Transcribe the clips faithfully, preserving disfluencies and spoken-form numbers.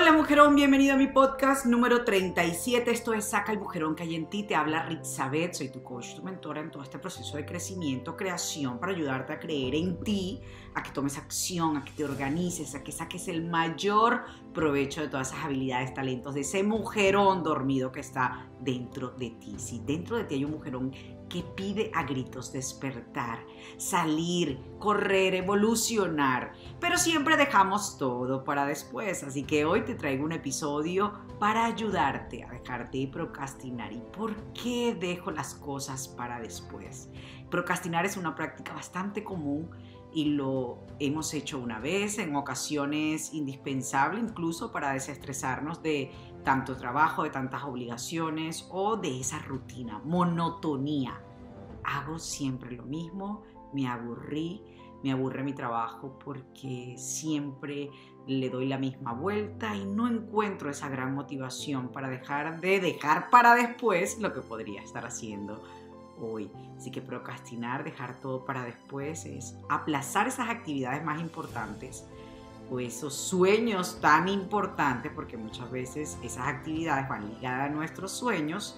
Hola mujerón, bienvenido a mi podcast número treinta y siete. Esto es Saca el Mujerón que hay en ti. Te habla Ritzabeth, soy tu coach, tu mentora en todo este proceso de crecimiento, creación, para ayudarte a creer en ti, a que tomes acción, a que te organices, a que saques el mayor provecho de todas esas habilidades, talentos, de ese mujerón dormido que está dentro de ti. Si dentro de ti hay un mujerón que pide a gritos despertar, salir, correr, evolucionar, pero siempre dejamos todo para después. Así que hoy te traigo un episodio para ayudarte a dejarte de procrastinar. ¿Y por qué dejo las cosas para después? Procrastinar es una práctica bastante común y lo hemos hecho una vez, en ocasiones indispensable incluso para desestresarnos de tanto trabajo, de tantas obligaciones o de esa rutina, monotonía. Hago siempre lo mismo, me aburrí, me aburre mi trabajo porque siempre le doy la misma vuelta y no encuentro esa gran motivación para dejar de dejar para después lo que podría estar haciendo hoy. Así que procrastinar, dejar todo para después, es aplazar esas actividades más importantes o esos sueños tan importantes, porque muchas veces esas actividades van ligadas a nuestros sueños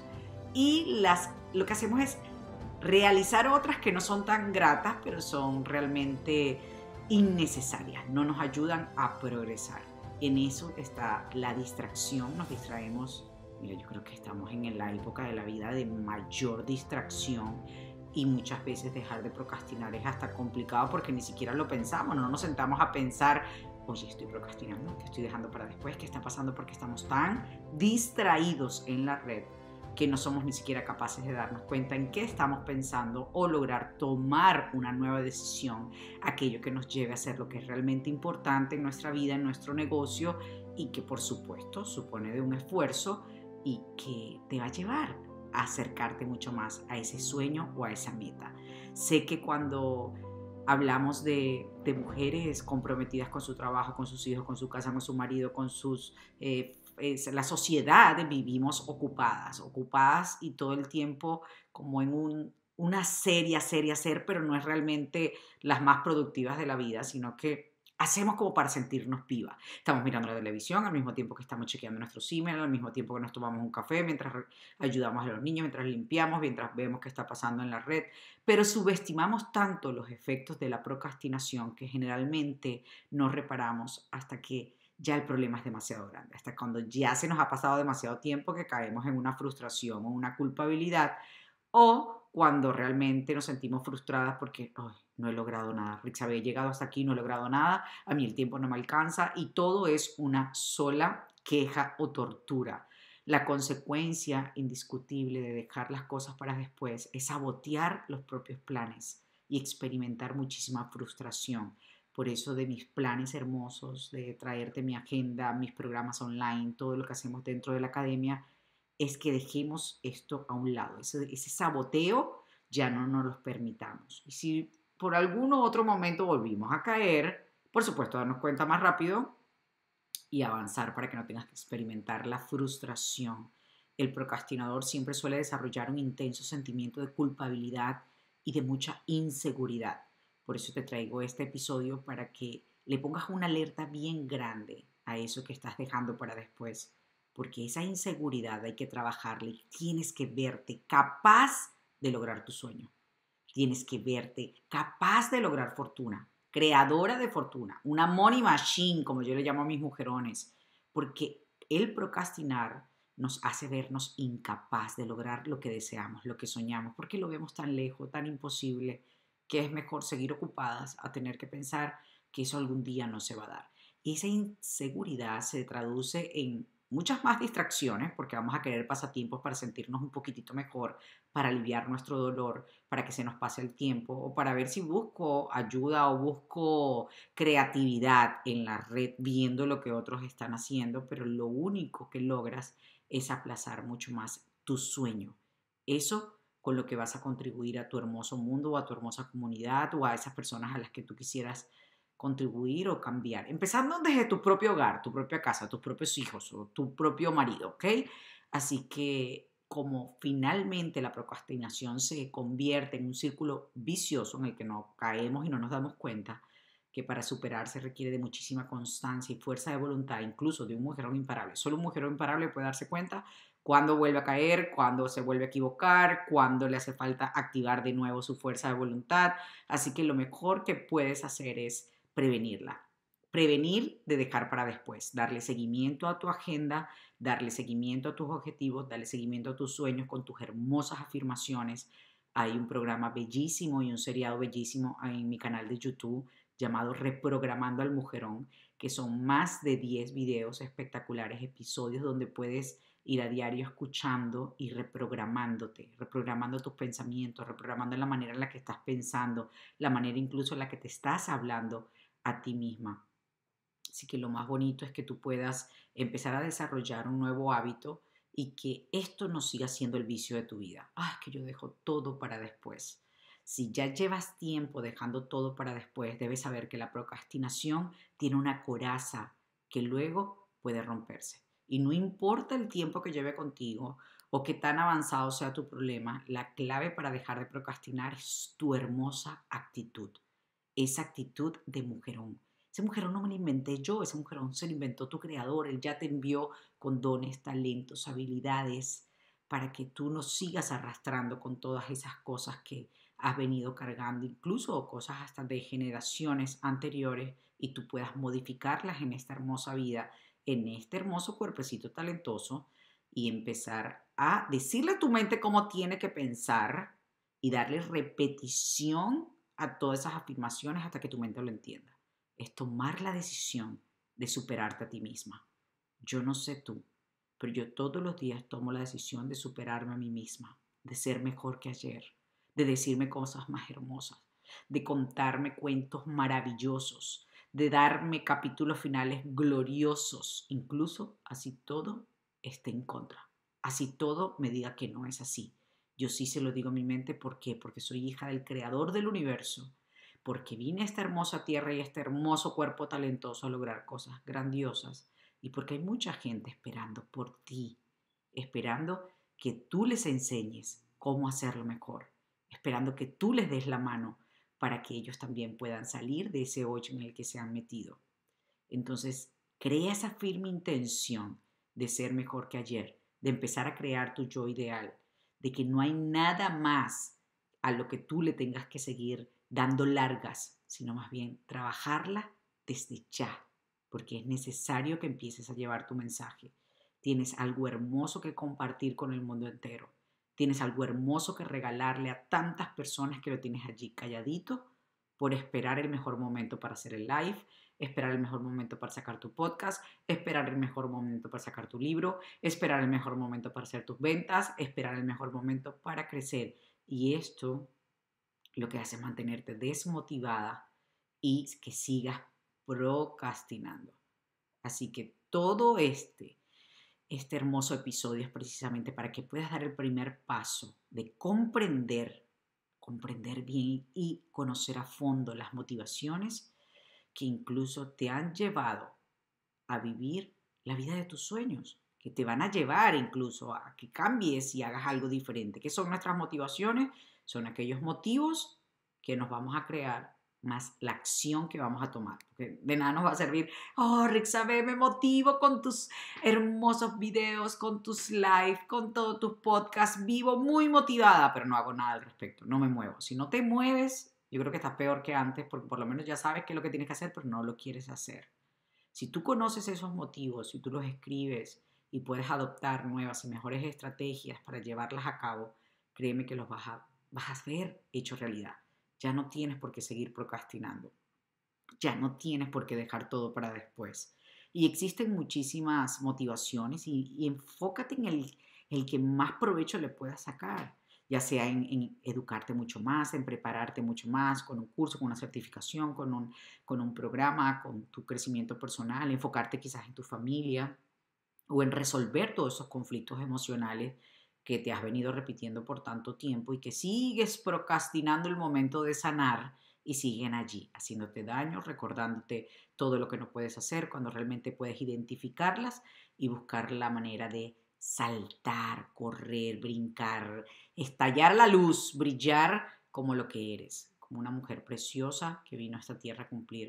y las, lo que hacemos es realizar otras que no son tan gratas, pero son realmente innecesarias, no nos ayudan a progresar. En eso está la distracción, nos distraemos. Mira, yo creo que estamos en la época de la vida de mayor distracción y muchas veces dejar de procrastinar es hasta complicado porque ni siquiera lo pensamos, no nos sentamos a pensar, oye, estoy procrastinando, ¿qué estoy dejando para después? ¿Qué está pasando? Porque estamos tan distraídos en la red que no somos ni siquiera capaces de darnos cuenta en qué estamos pensando o lograr tomar una nueva decisión, aquello que nos lleve a hacer lo que es realmente importante en nuestra vida, en nuestro negocio y que por supuesto supone de un esfuerzo y que te va a llevar a acercarte mucho más a ese sueño o a esa meta. Sé que cuando hablamos de, de mujeres comprometidas con su trabajo, con sus hijos, con su casa, con su marido, con sus... Eh, es la sociedad, vivimos ocupadas, ocupadas y todo el tiempo como en un, una serie, serie, hacer, pero no es realmente las más productivas de la vida, sino que hacemos como para sentirnos vivas. Estamos mirando la televisión al mismo tiempo que estamos chequeando nuestros emails, al mismo tiempo que nos tomamos un café, mientras ayudamos a los niños, mientras limpiamos, mientras vemos qué está pasando en la red, pero subestimamos tanto los efectos de la procrastinación que generalmente no reparamos hasta que ya el problema es demasiado grande, hasta cuando ya se nos ha pasado demasiado tiempo que caemos en una frustración o una culpabilidad o cuando realmente nos sentimos frustradas porque oh, no he logrado nada, Ritzabeth, he llegado hasta aquí, no he logrado nada, a mí el tiempo no me alcanza y todo es una sola queja o tortura. La consecuencia indiscutible de dejar las cosas para después es sabotear los propios planes y experimentar muchísima frustración. Por eso de mis planes hermosos, de traerte mi agenda, mis programas online, todo lo que hacemos dentro de la academia, es que dejemos esto a un lado. Ese, ese saboteo ya no nos lo permitamos. Y si por algún otro momento volvimos a caer, por supuesto, darnos cuenta más rápido y avanzar para que no tengas que experimentar la frustración. El procrastinador siempre suele desarrollar un intenso sentimiento de culpabilidad y de mucha inseguridad. Por eso te traigo este episodio para que le pongas una alerta bien grande a eso que estás dejando para después. Porque esa inseguridad hay que trabajarla y tienes que verte capaz de lograr tu sueño. Tienes que verte capaz de lograr fortuna, creadora de fortuna, una money machine, como yo le llamo a mis mujerones. Porque el procrastinar nos hace vernos incapaz de lograr lo que deseamos, lo que soñamos, porque lo vemos tan lejos, tan imposible, que es mejor seguir ocupadas a tener que pensar que eso algún día no se va a dar. Y esa inseguridad se traduce en muchas más distracciones, porque vamos a querer pasatiempos para sentirnos un poquitito mejor, para aliviar nuestro dolor, para que se nos pase el tiempo, o para ver si busco ayuda o busco creatividad en la red viendo lo que otros están haciendo, pero lo único que logras es aplazar mucho más tu sueño. Eso con lo que vas a contribuir a tu hermoso mundo o a tu hermosa comunidad o a esas personas a las que tú quisieras contribuir o cambiar. Empezando desde tu propio hogar, tu propia casa, tus propios hijos o tu propio marido, ¿ok? Así que como finalmente la procrastinación se convierte en un círculo vicioso en el que no caemos y no nos damos cuenta, que para superarse requiere de muchísima constancia y fuerza de voluntad, incluso de un mujerón imparable. Solo un mujerón imparable puede darse cuenta cuándo vuelve a caer, cuándo se vuelve a equivocar, cuándo le hace falta activar de nuevo su fuerza de voluntad. Así que lo mejor que puedes hacer es prevenirla. Prevenir de dejar para después, darle seguimiento a tu agenda, darle seguimiento a tus objetivos, darle seguimiento a tus sueños con tus hermosas afirmaciones. Hay un programa bellísimo y un seriado bellísimo en mi canal de YouTube llamado Reprogramando al Mujerón, que son más de diez videos espectaculares, episodios donde puedes ir a diario escuchando y reprogramándote, reprogramando tus pensamientos, reprogramando la manera en la que estás pensando, la manera incluso en la que te estás hablando a ti misma. Así que lo más bonito es que tú puedas empezar a desarrollar un nuevo hábito y que esto no siga siendo el vicio de tu vida. Ah, que yo dejo todo para después. Si ya llevas tiempo dejando todo para después, debes saber que la procrastinación tiene una coraza que luego puede romperse. Y no importa el tiempo que lleve contigo o qué tan avanzado sea tu problema, la clave para dejar de procrastinar es tu hermosa actitud. Esa actitud de mujerón. Ese mujerón no me lo inventé yo, ese mujerón se lo inventó tu creador. Él ya te envió con dones, talentos, habilidades para que tú no sigas arrastrando con todas esas cosas que has venido cargando, incluso cosas hasta de generaciones anteriores, y tú puedas modificarlas en esta hermosa vida, en este hermoso cuerpecito talentoso, y empezar a decirle a tu mente cómo tiene que pensar y darle repetición a todas esas afirmaciones hasta que tu mente lo entienda. Es tomar la decisión de superarte a ti misma. Yo no sé tú, pero yo todos los días tomo la decisión de superarme a mí misma, de ser mejor que ayer, de decirme cosas más hermosas, de contarme cuentos maravillosos, de darme capítulos finales gloriosos, incluso así todo esté en contra, así todo me diga que no es así. Yo sí se lo digo a mi mente, ¿por qué? Porque soy hija del creador del universo, porque vine a esta hermosa tierra y a este hermoso cuerpo talentoso a lograr cosas grandiosas, y porque hay mucha gente esperando por ti, esperando que tú les enseñes cómo hacerlo mejor, esperando que tú les des la mano para que ellos también puedan salir de ese hoyo en el que se han metido. Entonces, crea esa firme intención de ser mejor que ayer, de empezar a crear tu yo ideal, de que no hay nada más a lo que tú le tengas que seguir dando largas, sino más bien trabajarla desde ya, porque es necesario que empieces a llevar tu mensaje. Tienes algo hermoso que compartir con el mundo entero. Tienes algo hermoso que regalarle a tantas personas que lo tienes allí calladito por esperar el mejor momento para hacer el live, esperar el mejor momento para sacar tu podcast, esperar el mejor momento para sacar tu libro, esperar el mejor momento para hacer tus ventas, esperar el mejor momento para crecer. Y esto lo que hace es mantenerte desmotivada y que sigas procrastinando. Así que todo este, este hermoso episodio es precisamente para que puedas dar el primer paso de comprender, comprender bien y conocer a fondo las motivaciones que incluso te han llevado a vivir la vida de tus sueños, que te van a llevar incluso a que cambies y hagas algo diferente. ¿Qué son nuestras motivaciones? Son aquellos motivos que nos vamos a crear más la acción que vamos a tomar. Porque de nada nos va a servir, oh, Rixabeth, me motivo con tus hermosos videos, con tus live, con todos tus podcasts, vivo muy motivada, pero no hago nada al respecto, no me muevo. Si no te mueves, yo creo que estás peor que antes, porque por lo menos ya sabes qué es lo que tienes que hacer, pero no lo quieres hacer. Si tú conoces esos motivos, si tú los escribes y puedes adoptar nuevas y mejores estrategias para llevarlas a cabo, créeme que los vas a, vas a ver hecho realidad. Ya no tienes por qué seguir procrastinando. Ya no tienes por qué dejar todo para después. Y existen muchísimas motivaciones y, y enfócate en el, el que más provecho le puedas sacar, ya sea en, en educarte mucho más, en prepararte mucho más con un curso, con una certificación, con un, con un programa, con tu crecimiento personal, enfocarte quizás en tu familia o en resolver todos esos conflictos emocionales que te has venido repitiendo por tanto tiempo y que sigues procrastinando el momento de sanar y siguen allí, haciéndote daño, recordándote todo lo que no puedes hacer cuando realmente puedes identificarlas y buscar la manera de saltar, correr, brincar, estallar la luz, brillar como lo que eres, como una mujer preciosa que vino a esta tierra a cumplir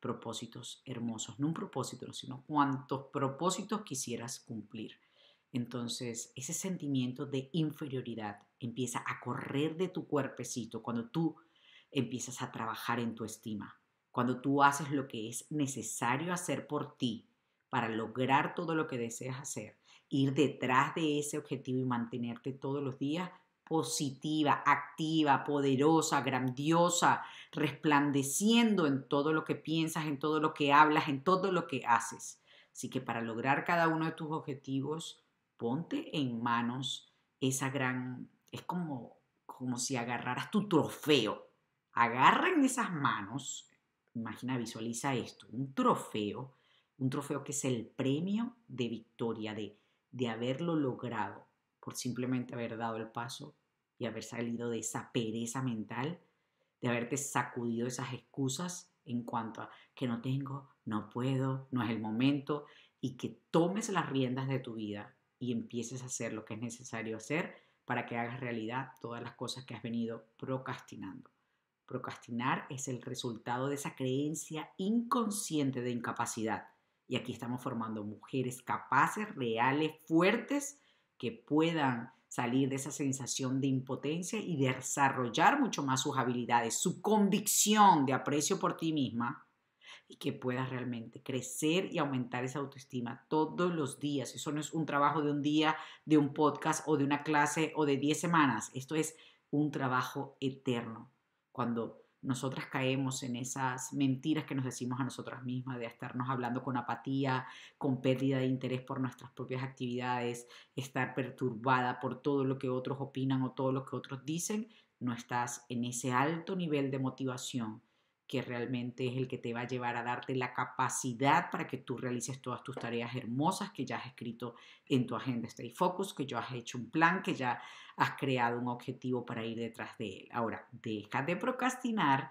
propósitos hermosos. No un propósito, sino cuántos propósitos quisieras cumplir. Entonces, ese sentimiento de inferioridad empieza a correr de tu cuerpecito cuando tú empiezas a trabajar en tu estima, cuando tú haces lo que es necesario hacer por ti para lograr todo lo que deseas hacer, ir detrás de ese objetivo y mantenerte todos los días positiva, activa, poderosa, grandiosa, resplandeciendo en todo lo que piensas, en todo lo que hablas, en todo lo que haces. Así que para lograr cada uno de tus objetivos, ponte en manos esa gran, es como, como si agarraras tu trofeo. Agarra en esas manos, imagina, visualiza esto, un trofeo, un trofeo que es el premio de victoria, de, de haberlo logrado por simplemente haber dado el paso y haber salido de esa pereza mental, de haberte sacudido esas excusas en cuanto a que no tengo, no puedo, no es el momento, y que tomes las riendas de tu vida y empieces a hacer lo que es necesario hacer para que hagas realidad todas las cosas que has venido procrastinando. Procrastinar es el resultado de esa creencia inconsciente de incapacidad. Y aquí estamos formando mujeres capaces, reales, fuertes, que puedan salir de esa sensación de impotencia y desarrollar mucho más sus habilidades, su convicción de aprecio por ti misma, y que puedas realmente crecer y aumentar esa autoestima todos los días. Eso no es un trabajo de un día, de un podcast o de una clase o de diez semanas. Esto es un trabajo eterno. Cuando nosotras caemos en esas mentiras que nos decimos a nosotras mismas, de estarnos hablando con apatía, con pérdida de interés por nuestras propias actividades, estar perturbada por todo lo que otros opinan o todo lo que otros dicen, no estás en ese alto nivel de motivación que realmente es el que te va a llevar a darte la capacidad para que tú realices todas tus tareas hermosas que ya has escrito en tu agenda Stay Focus, que ya has hecho un plan, que ya has creado un objetivo para ir detrás de él. Ahora, deja de procrastinar,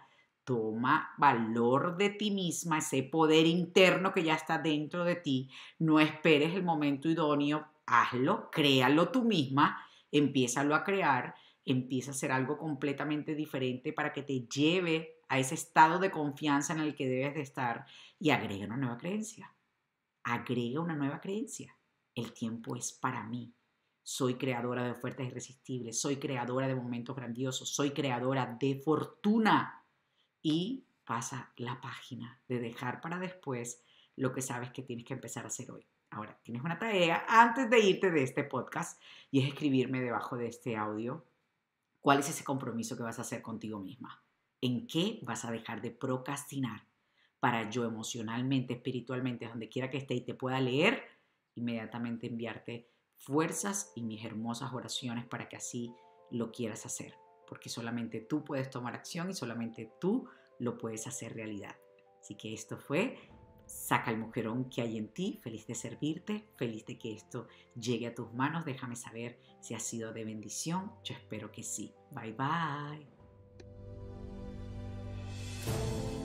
toma valor de ti misma, ese poder interno que ya está dentro de ti, no esperes el momento idóneo, hazlo, créalo tú misma, empiézalo a crear, empieza a hacer algo completamente diferente para que te lleve a ese estado de confianza en el que debes de estar y agrega una nueva creencia. Agrega una nueva creencia. El tiempo es para mí. Soy creadora de ofertas irresistibles. Soy creadora de momentos grandiosos. Soy creadora de fortuna. Y pasa la página de dejar para después lo que sabes que tienes que empezar a hacer hoy. Ahora, tienes una tarea antes de irte de este podcast y es escribirme debajo de este audio cuál es ese compromiso que vas a hacer contigo misma. ¿En qué vas a dejar de procrastinar para yo emocionalmente, espiritualmente, donde quiera que esté y te pueda leer, inmediatamente enviarte fuerzas y mis hermosas oraciones para que así lo quieras hacer? Porque solamente tú puedes tomar acción y solamente tú lo puedes hacer realidad. Así que esto fue Saca el mujerón que hay en ti. Feliz de servirte, feliz de que esto llegue a tus manos. Déjame saber si ha sido de bendición. Yo espero que sí. Bye, bye.